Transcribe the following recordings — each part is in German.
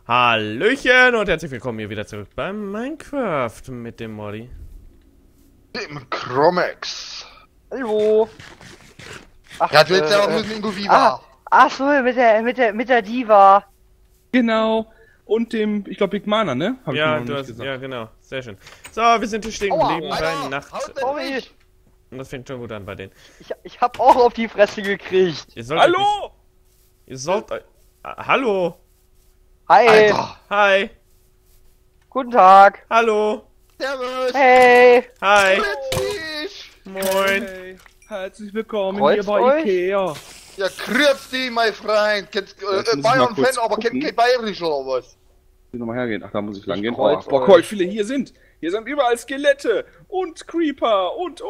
Hallöchen und herzlich willkommen hier wieder zurück bei Minecraft mit dem Modi. Dem Chromex. Hallo. Ach, Ja, du hättest ja auch müssen Ingo Viva. Ach so, mit der Diva. Genau. Und dem, ich glaube, Big Mana, ne? Hab Ja, ich noch du nicht hast, gesagt. ja genau, sehr schön. So, wir sind hier stehen geblieben bei Alter, Nacht. haut denn Sorry. nicht? Und das fängt schon gut an bei denen. Ich hab auch auf die Fresse gekriegt. Ihr sollt euch Hallo! nicht- Ihr sollt euch... Hallo! Hi. Alter. Hi! Guten Tag. Hallo! Servus. Hey. Hi! Grüß dich. Moin! Hey, herzlich willkommen Kreuzt hier bei euch? Ikea. Ja, grüß dich, mein Freund. Kennst muss ich mal Bayern-Fan, kurz aber gucken. kennt kein Bayerisch oder was? Will nochmal hergehen. Ach, da muss ich lang Ich gehen. kreuz Boah, euch. guck mal, wie viele hier sind. Hier sind überall Skelette und Creeper und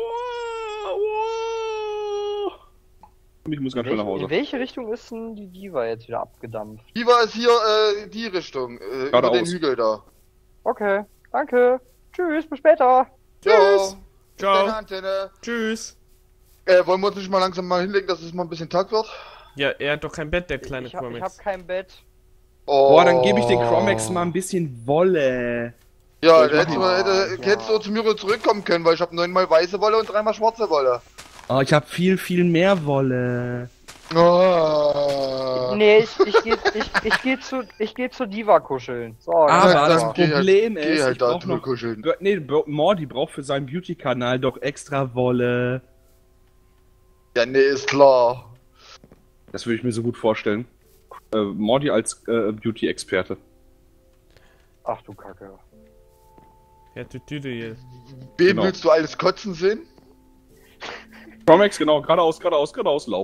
ich muss ganz schnell nach In Hause. welche Richtung ist denn die Diva jetzt wieder abgedampft? Viva ist hier die Richtung, über Geradeaus. den Hügel da. Okay, danke. Tschüss, bis später. Tschüss! Ciao. Deine Ciao! Antenne. Tschüss! Wollen wir uns nicht mal langsam mal hinlegen, dass es mal ein bisschen Tag wird? Ja, er hat doch kein Bett, der kleine Ich hab Chromex. kein Bett. Oh. Boah, dann gebe ich den Chromex mal ein bisschen Wolle. Ja, Ich da hättest mach du, hättest du zu mir zurückkommen können, weil ich habe 9-mal weiße Wolle und 3-mal schwarze Wolle. Oh, ich habe viel mehr Wolle. Oh. Nee, ich geh zu Diva kuscheln. So, Aber dann das geh halt- Problem Geh ist, halt ich da brauch noch... kuscheln. Nee, Mordi braucht für seinen Beauty-Kanal doch extra Wolle. Ja, nee, ist klar. Das würde ich mir so gut vorstellen. Mordi als Beauty-Experte. Ach du Kacke. Ja, Tütüte hier. Wen Genau. willst du alles kotzen sehen? Chromex, genau, geradeaus, lauf. Geradeaus, Alter,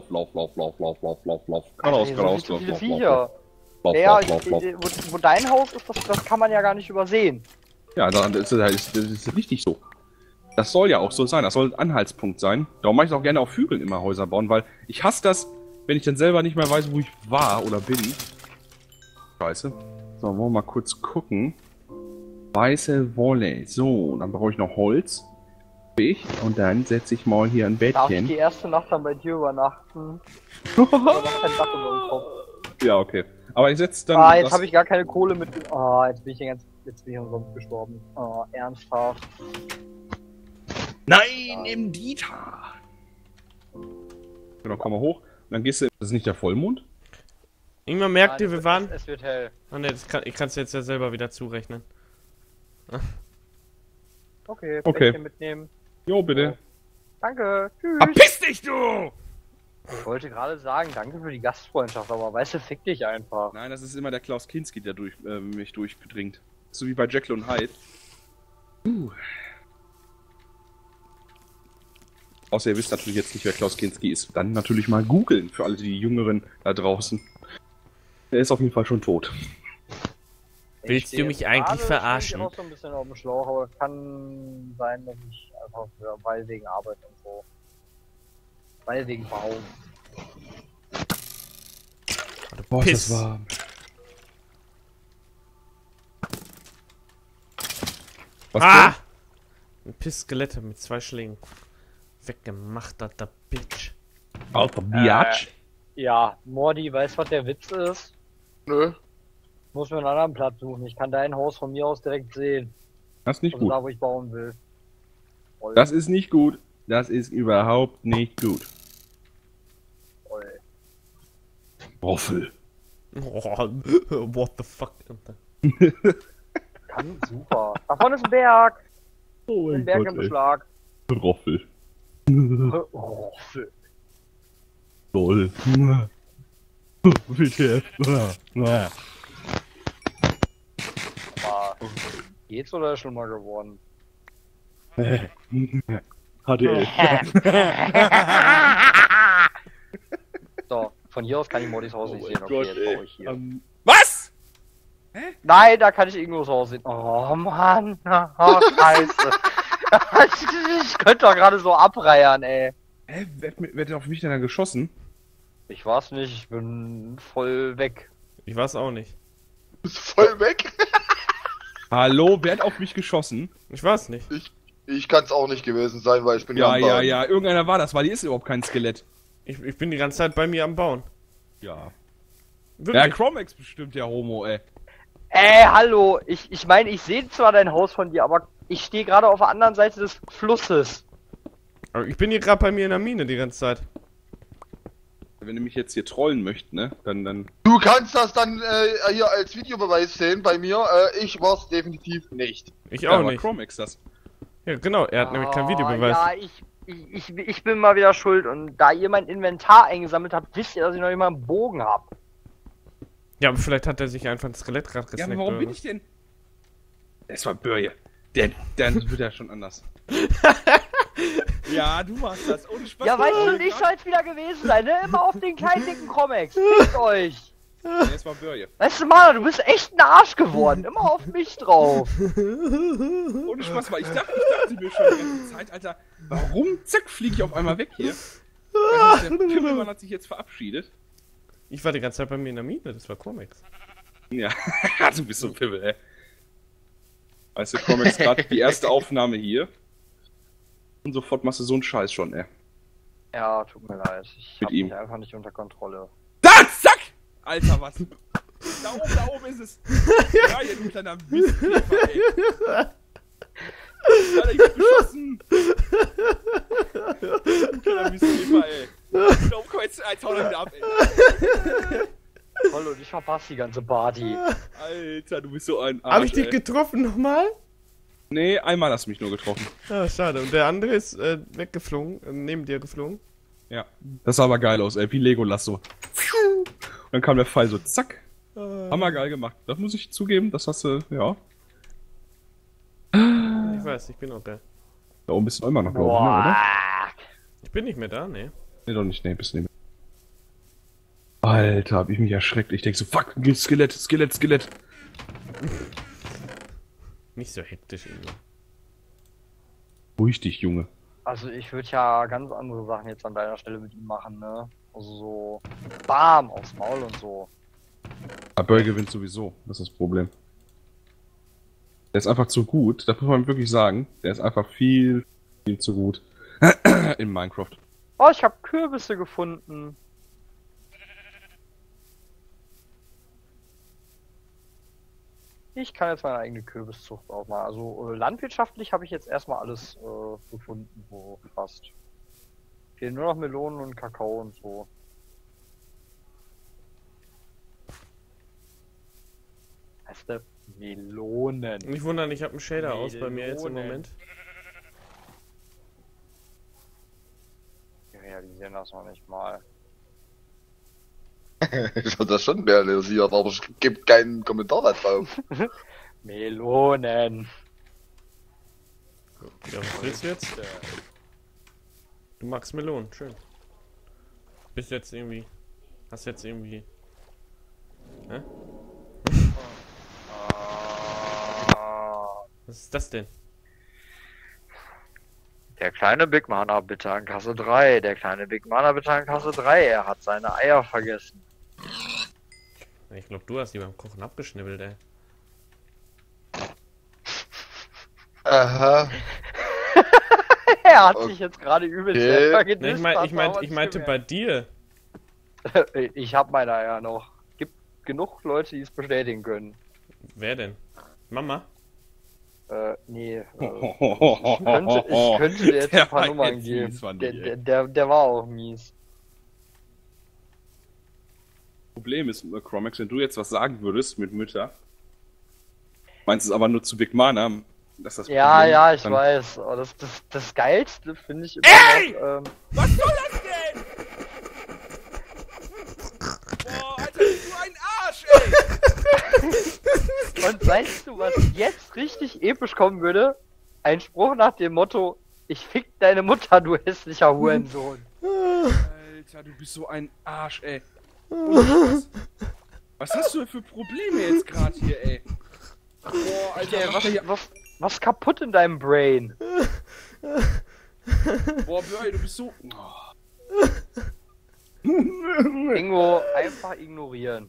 hier geradeaus, sind so viele lauf. Viecher. Lauf. Ja, wo dein Haus ist, das kann man ja gar nicht übersehen. Ja, das ist richtig so. Das soll ja auch so sein, das soll ein Anhaltspunkt sein. Darum mache ich auch gerne auf Hügeln immer Häuser bauen, weil ich hasse das, wenn ich dann selber nicht mehr weiß, wo ich war oder bin. Scheiße. So, wollen wir mal kurz gucken. Weiße Wolle. So, dann brauche ich noch Holz. Und dann setze ich mal hier ein Darf ich Bettchen. die erste Nacht dann bei dir übernachten? Oder noch kein Dach über dem Kopf. Ja, okay. Aber ich setze dann. Ah, jetzt das- habe ich gar keine Kohle mit. Ah, jetzt bin ich umsonst gestorben. Ah, ernsthaft. Nein, im Dieter! Genau, komm mal hoch. Und dann gehst du. Das ist nicht der Vollmond? Irgendwann merkt Nein, ihr, wir waren... Es wird hell. Oh ne, ich kann es jetzt ja selber wieder zurechnen. Okay, Okay. Päckchen mitnehmen. Jo, bitte. Danke, tschüss. Verpiss dich, du! Ich wollte gerade sagen, danke für die Gastfreundschaft, aber weißt du, fick dich einfach. Nein, das ist immer der Klaus Kinski, der mich durchbedringt. So wie bei Jekyll und Hyde. Außer ihr wisst natürlich jetzt nicht, wer Klaus Kinski ist. Dann natürlich mal googeln für alle die Jüngeren da draußen. Er ist auf jeden Fall schon tot. Willst Ich du stehe mich jetzt eigentlich gerade, verarschen? stehe ich auch so ein bisschen auf dem Schlauch, aber es kann sein, dass ich einfach, weil wegen Arbeit und so. Weil wegen Baum. Boah, Piss. warm. Was Ah! Ein Pissskelett mit 2 Schlingen. Weggemacht hat der Bitch. Alter Biatch. Ja, Mordi, weißt du, was der Witz ist? Nö. Muss mir einen anderen Platz suchen. Ich kann dein Haus von mir aus direkt sehen. Das ist nicht Also gut. da, wo ich bauen will. Voll, Das ist nicht gut. Das ist überhaupt nicht gut. voll. Roffel. Oh, what the fuck? Kann super. Da vorne ist ein Berg. Oh Ein Berg im Beschlag. Roffel. Oh, shit. Toll. Bitte. Aber geht's oder ist schlimmer geworden? HDL. So, von hier aus kann ich Mordis Haus nicht sehen. Okay, jetzt baue ich hier. Was? Nein, da kann ich Ingos Haus sehen. Oh Mann. Oh, scheiße. Ich könnte doch gerade so abreiern, ey. Hä? Wer hat auf mich denn da geschossen? Ich war's nicht, ich bin voll weg. Ich weiß auch nicht. Bist voll weg? Hallo, wer hat auf mich geschossen? Ich weiß nicht. Ich kann's auch nicht gewesen sein, weil ich bin am Bauen. Irgendeiner war das, weil hier ist überhaupt kein Skelett. Ich bin die ganze Zeit bei mir am Bauen. Ja. Ja, Wirklich. Chromex bestimmt der Homo, ey. Ey, hallo, ich meine, ich sehe zwar dein Haus von dir, aber ich stehe gerade auf der anderen Seite des Flusses. Aber ich bin hier gerade bei mir in der Mine die ganze Zeit. Wenn du mich jetzt hier trollen möchtest, ne, dann... Du kannst das dann hier als Videobeweis sehen bei mir. Ich war's definitiv nicht. Ich auch aber nicht. Chromex das. Ja, genau, er hat nämlich kein Videobeweis. Ja, ich bin mal wieder schuld und da ihr mein Inventar eingesammelt habt, wisst ihr, dass ich noch immer einen Bogen hab. Ja, aber vielleicht hat er sich einfach ein Skelett gerade Ja, gesnackt. aber warum oder bin was? ich denn... Das war Börje. Dann wird er schon anders. Ja, du machst das. Ohne Spaß. Ja, weißt du, ich soll's wieder gewesen sein, ne? Immer auf den kleinen dicken Chromex. Fickt euch. Nee, es war Börje. Weißt du, Mann, du bist echt ein Arsch geworden. Immer auf mich drauf. Ohne Spaß, weil ich dachte mir schon die ganze Zeit, Alter, warum, zack, fliege ich auf einmal weg hier? Der Pimmelmann hat sich jetzt verabschiedet. Ich war die ganze Zeit bei mir in der Mine, das war Comics. Ja, du bist so ein Pimmel, ey. Weißt du, Chromex gerade die erste Aufnahme hier. Und sofort machst du so einen Scheiß schon, ey. Ja, tut mir leid. Ich Mit hab ihm. mich einfach nicht unter Kontrolle. Da, zack! Alter, was? Da oben ist es. Ja, ihr du kleiner Mistkäfer, ey. Alter, ich hab geschossen. Du kleiner Mistkäfer, ey. Da oben komm jetzt, hau da wieder ab, ey. Toll, und ich verpasse die ganze Party. Alter, du bist so ein Arsch, Hab ich dich ey. getroffen nochmal? Nee, einmal hast du mich nur getroffen. Ah, schade. Und der andere ist weggeflogen, neben dir geflogen. Ja. Das sah aber geil aus, ey. Wie Legolas so. Und dann kam der Pfeil so, zack. Hammergeil gemacht. Das muss ich zugeben, das hast du, ja. Ich weiß, ich bin auch da. Da oben bist du immer noch, glaube ich, ne, Boah. oder? Ich bin nicht mehr da, ne? Nee, doch nicht, nee, bist du nicht mehr. Alter, hab ich mich erschreckt. Ich denk so, fuck, Skelett. Nicht so hektisch irgendwie. Ruhig dich, Junge. Also ich würde ja ganz andere Sachen jetzt an deiner Stelle mit ihm machen, ne? Also so BAM aufs Maul und so. Aber Böll gewinnt sowieso, das ist das Problem. Der ist einfach zu gut, das muss man wirklich sagen. Der ist einfach viel zu gut. In Minecraft. Oh, ich habe Kürbisse gefunden. Ich kann jetzt meine eigene Kürbiszucht aufmachen. Also landwirtschaftlich habe ich jetzt erstmal alles gefunden, wo passt. Fehlen nur noch Melonen und Kakao und so. Heißt der Melonen? Nicht wundern, ich habe einen Shader aus bei mir jetzt im Melonen. Moment. Wir realisieren das noch nicht mal. Ich hab das schon realisiert, aber es gibt keinen Kommentar da drauf. Melonen. Ja, was willst du jetzt? Du magst Melonen, schön. Bist jetzt irgendwie... Hast jetzt irgendwie... Hä? Was ist das denn? Der kleine Big Mana bitte an Kasse 3. Der kleine Big Mana bitte an Kasse 3. Er hat seine Eier vergessen. Ich glaube, du hast die beim Kochen abgeschnibbelt, ey. Aha. Er hat Okay. sich jetzt gerade übelst Okay. selber Ne, gedisst. ich meinte bei dir. Ich hab meine Eier noch. Gibt genug Leute, die es bestätigen können. Wer denn? Mama? Nee. Ich könnte dir jetzt ein paar war Nummern jetzt geben. mies, fand ich, ey. Der war auch mies. Problem ist, Chromex, wenn du jetzt was sagen würdest mit Mütter, meinst du es aber nur zu Big Mana, dass das Ja, Problem, ja, ich dann- weiß. Aber das Geilste finde ich immer noch, Was soll das denn? Boah, Alter, bist du ein Arsch, ey! Und weißt du, was jetzt richtig episch kommen würde? Ein Spruch nach dem Motto, ich fick deine Mutter, du hässlicher Hurensohn. Alter, du bist so ein Arsch, ey. Was hast du denn für Probleme jetzt gerade hier, ey? Boah, Alter, Ey, macht der hier... was kaputt in deinem Brain? Boah, Börje, du bist so... Ingo, einfach ignorieren.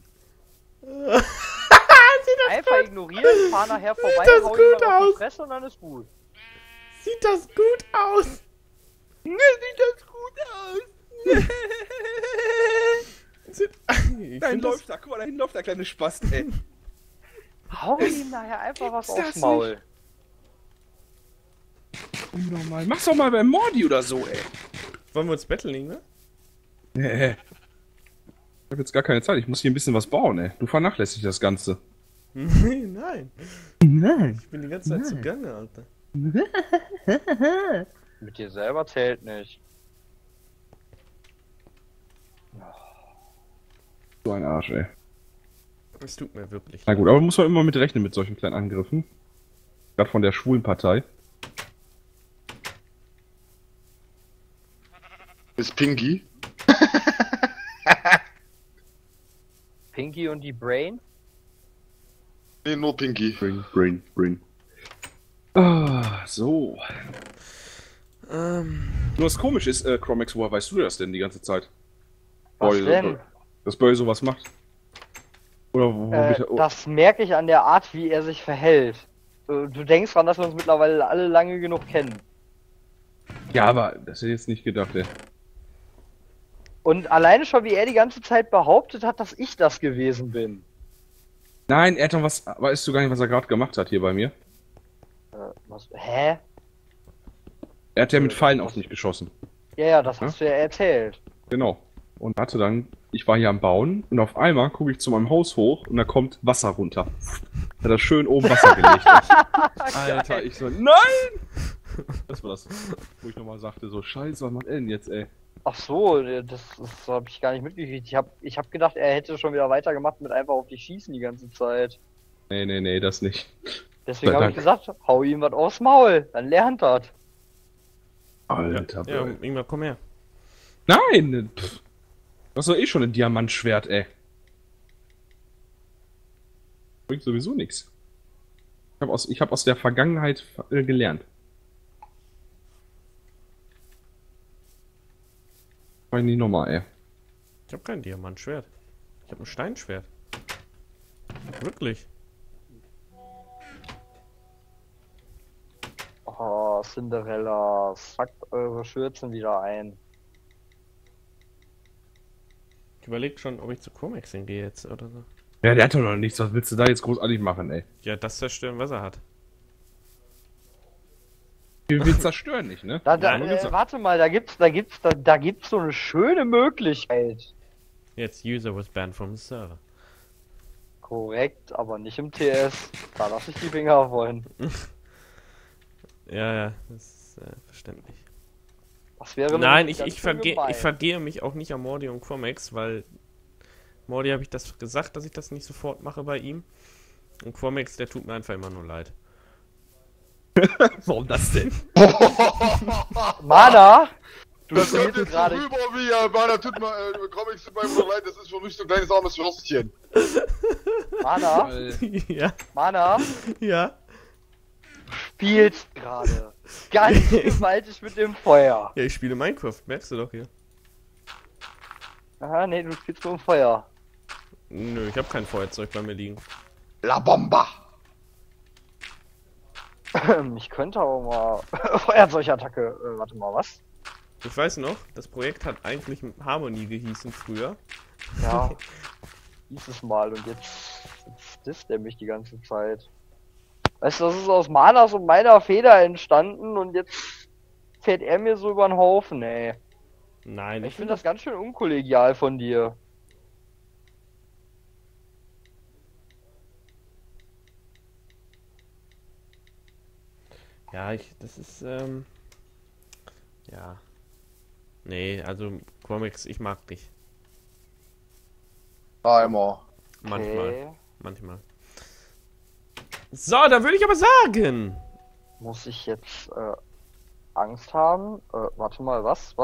Einfach ignorieren, fahr nachher vorbei, das hau gut jemand auf die aus. Fresse und dann ist gut. Sieht das gut aus? Sieht das gut aus? Ich Dahin find das- läuft da, guck mal, dahin läuft der kleine Spast, ey. Hau ihm nachher einfach was Gibt's aufs das Maul. Komm doch mal. Mach's doch mal bei Mordi oder so, ey. Wollen wir uns betteln, ne? Nee. Ich hab jetzt gar keine Zeit. Ich muss hier ein bisschen was bauen, ey. Du vernachlässigst das Ganze. Nein. Nein. Ich bin die ganze Zeit zugange, Alter. Mit dir selber zählt nicht. So ein Arsch, ey. Es tut mir wirklich. Na gut, aber muss man immer mit rechnen mit solchen kleinen Angriffen. Gerade von der schwulen Partei. Ist Pinky. Pinky und die Brain? Nee, nur Pinky. Brain. Ah, so. Ähm, Nur was komisch ist, Chromex, woher weißt du das denn die ganze Zeit? Was Boy, denn? Dass Boy sowas macht? Oder wo Das merke ich an der Art, wie er sich verhält. Du denkst dran, dass wir uns mittlerweile alle lange genug kennen. Ja, aber das hätte ich jetzt nicht gedacht, ey. Und alleine schon, wie er die ganze Zeit behauptet hat, dass ich das gewesen bin. Nein, er hat doch was. Weißt du gar nicht, was er gerade gemacht hat hier bei mir? Was? Hä? Er hat ja mit Pfeilen auf mich geschossen. Ja, das hast du ja erzählt. Genau. Und hatte dann. Ich war hier am Bauen und auf einmal gucke ich zu meinem Haus hoch und da kommt Wasser runter. Hat er schön oben Wasser gelegt. Alter, ich so, nein! Das war das, wo ich nochmal sagte, so, scheiße, was macht er denn jetzt, ey? Ach so, das habe ich gar nicht mitgekriegt. Ich hab gedacht, er hätte schon wieder weitergemacht mit einfach auf die schießen die ganze Zeit. Nee, das nicht. Deswegen Sei habe ich Dank. gesagt, hau ihm was aufs Maul, dann lernt er. Alter, ja, Boy. Ingmar, komm her. Nein! Pff. Das ist doch eh schon ein Diamantschwert, ey. Bringt sowieso nichts. Ich hab aus der Vergangenheit gelernt. War nicht nochmal, ey. Ich habe kein Diamantschwert. Ich habe ein Steinschwert. Wirklich. Oh, Cinderella, sackt eure Schürzen wieder ein. Ich überlege schon, ob ich zu Chromex hingehe jetzt oder so. Ja, der hat doch noch nichts. Was willst du da jetzt großartig machen, ey? Ja, das zerstören, was er hat. Wir zerstören nicht, ne? Warte mal, da gibt's so eine schöne Möglichkeit. Jetzt User was banned from the server. Korrekt, aber nicht im TS. Da lasse ich die Finger von. Ja, das ist verständlich. Das wäre Nein, nämlich ich vergehe mich auch nicht an Mordi und Chromex, weil Mordi habe ich das gesagt, dass ich das nicht sofort mache bei ihm. Und Chromex, der tut mir einfach immer nur leid. Warum das denn? Mana, du Das kommt spielst jetzt gerade. so rüber wie, Mana, Comics tut mir immer leid, das ist für mich so ein kleines armes Würstchen. Mana, Ja, Mana, ja. spielst gerade. Ganz gewaltig mit dem Feuer. Ja, ich spiele Minecraft, merkst du doch hier. Aha, nee, du spielst nur im Feuer. Nö, ich habe kein Feuerzeug bei mir liegen. La Bomba. Ich könnte aber mal. Feuerzeugattacke. Warte mal, was? Ich weiß noch, das Projekt hat eigentlich Harmony gehießen früher. Ja. Hieß es mal und jetzt disst er mich die ganze Zeit. Weißt du, das ist aus Manas und meiner Feder entstanden und jetzt fährt er mir so über den Haufen, ey. Nein, Ich finde das ganz schön unkollegial von dir. Ja, das ist, ja. Nee, also, Chromex, ich mag dich. Timer. Manchmal. So, dann würde ich aber sagen. Muss ich jetzt Angst haben? Warte mal, was?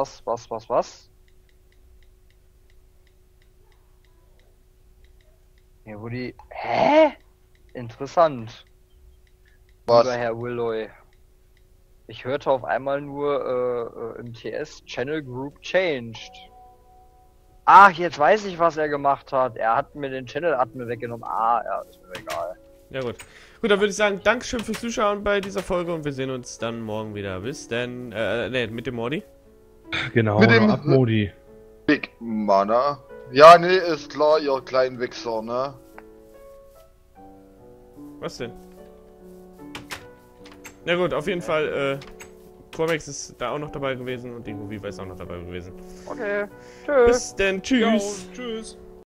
Hier wurde die. Hä? Interessant. Was? Lieber Herr Willoy. Ich hörte auf einmal nur im TS Channel Group Changed. Ach, jetzt weiß ich, was er gemacht hat. Er hat mir den Channel Admin weggenommen. Ah, ja, ist mir egal. Ja, gut. Gut, dann würde ich sagen, Dankeschön fürs Zuschauen bei dieser Folge und wir sehen uns dann morgen wieder. Bis denn, mit dem Mordi. Genau, Mit dem- ab Modi. Big Mana. Ja, nee, ist klar, ihr kleinen Wichser, ne? Was denn? Na gut, auf jeden Fall, Quamex ist da auch noch dabei gewesen und Dingo Viva ist auch noch dabei gewesen. Okay, tschüss. Bis denn, tschüss. Jo, tschüss.